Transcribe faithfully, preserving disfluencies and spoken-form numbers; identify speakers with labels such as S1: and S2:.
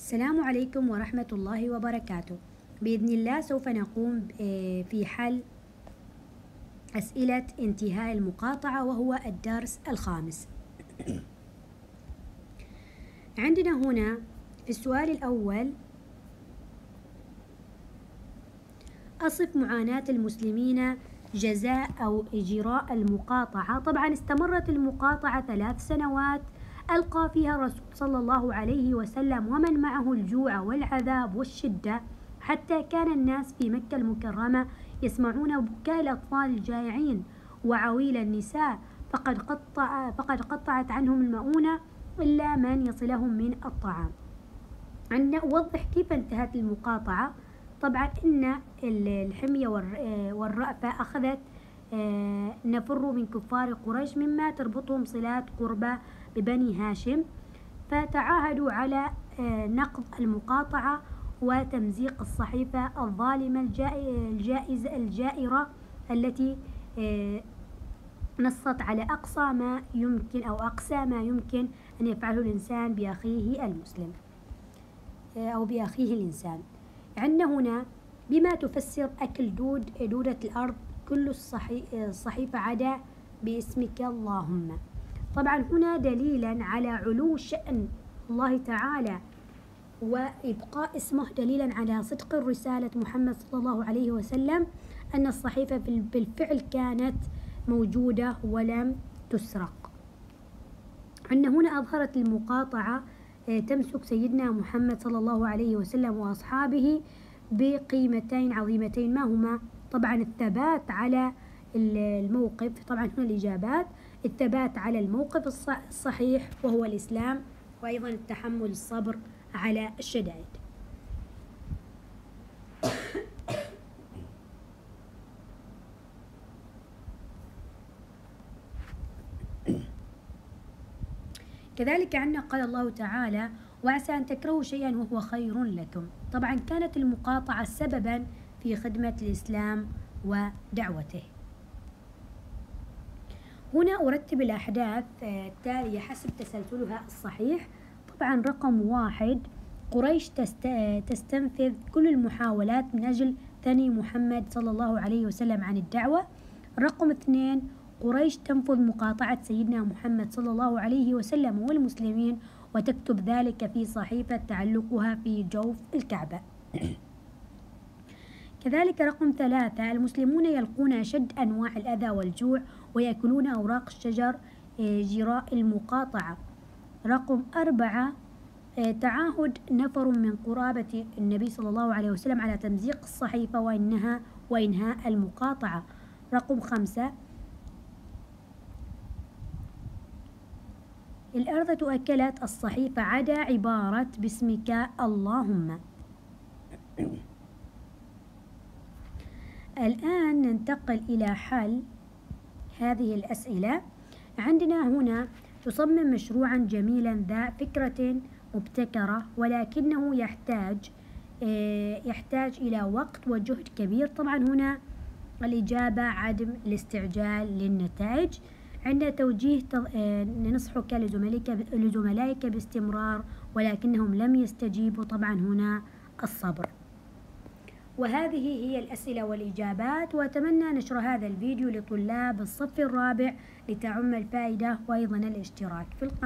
S1: السلام عليكم ورحمة الله وبركاته. بإذن الله سوف نقوم في حل أسئلة انتهاء المقاطعة وهو الدرس الخامس. عندنا هنا في السؤال الأول: أصف معاناة المسلمين جزاء أو إجراء المقاطعة. طبعا استمرت المقاطعة ثلاث سنوات ألقى فيها الرسول صلى الله عليه وسلم ومن معه الجوع والعذاب والشدة، حتى كان الناس في مكة المكرمة يسمعون بكاء الأطفال الجائعين وعويل النساء، فقد قطع فقد قطعت عنهم المؤونة إلا من يصلهم من الطعام. عندنا أوضح كيف انتهت المقاطعة. طبعا إن الحمية والرأفة أخذت نفر من كفار قريش مما تربطهم صلات قربى ببني هاشم، فتعاهدوا على نقض المقاطعة وتمزيق الصحيفة الظالمة الجائزة الجائرة التي نصت على أقصى ما يمكن أو أقسى ما يمكن أن يفعله الإنسان بأخيه المسلم أو بأخيه الإنسان. عندنا هنا: بما تفسر أكل دود دودة الأرض كل الصحيفة عدا باسمك اللهم. طبعا هنا دليلا على علو شأن الله تعالى وإبقاء اسمه، دليلا على صدق الرسالة محمد صلى الله عليه وسلم، أن الصحيفة بالفعل كانت موجودة ولم تسرق. عندنا هنا أظهرت المقاطعة تمسك سيدنا محمد صلى الله عليه وسلم وأصحابه بقيمتين عظيمتين. ما هما؟ طبعا الثبات على الموقف. طبعا هنا الإجابات: الثبات على الموقف الصحيح وهو الإسلام، وأيضا التحمل الصبر على الشدائد. كذلك عندنا قال الله تعالى: وعسى أن تكرهوا شيئا وهو خير لكم. طبعا كانت المقاطعة سببا في خدمة الإسلام ودعوته. هنا أرتب الأحداث التالية حسب تسلسلها الصحيح. طبعا رقم واحد: قريش تستنفذ كل المحاولات من أجل ثني محمد صلى الله عليه وسلم عن الدعوة. رقم اثنين: قريش تنفذ مقاطعة سيدنا محمد صلى الله عليه وسلم والمسلمين وتكتب ذلك في صحيفة تعلقها في جوف الكعبة. كذلك رقم ثلاثة: المسلمون يلقون أشد أنواع الأذى والجوع ويأكلون أوراق الشجر جراء المقاطعة. رقم أربعة: تعاهد نفر من قرابة النبي صلى الله عليه وسلم على تمزيق الصحيفة وإنها وإنهاء المقاطعة. رقم خمسة: الأرض أكلت الصحيفة عدا عبارة باسمك اللهم. الآن ننتقل إلى حل هذه الأسئلة. عندنا هنا: تصمم مشروعا جميلا ذا فكرة مبتكرة ولكنه يحتاج يحتاج إلى وقت وجهد كبير. طبعا هنا الإجابة عدم الاستعجال للنتائج. عند توجيه ننصحك لزملائك باستمرار ولكنهم لم يستجيبوا. طبعا هنا الصبر. وهذه هي الأسئلة والإجابات، وأتمنى نشر هذا الفيديو لطلاب الصف الرابع لتعم الفائدة وأيضا الاشتراك في القناة.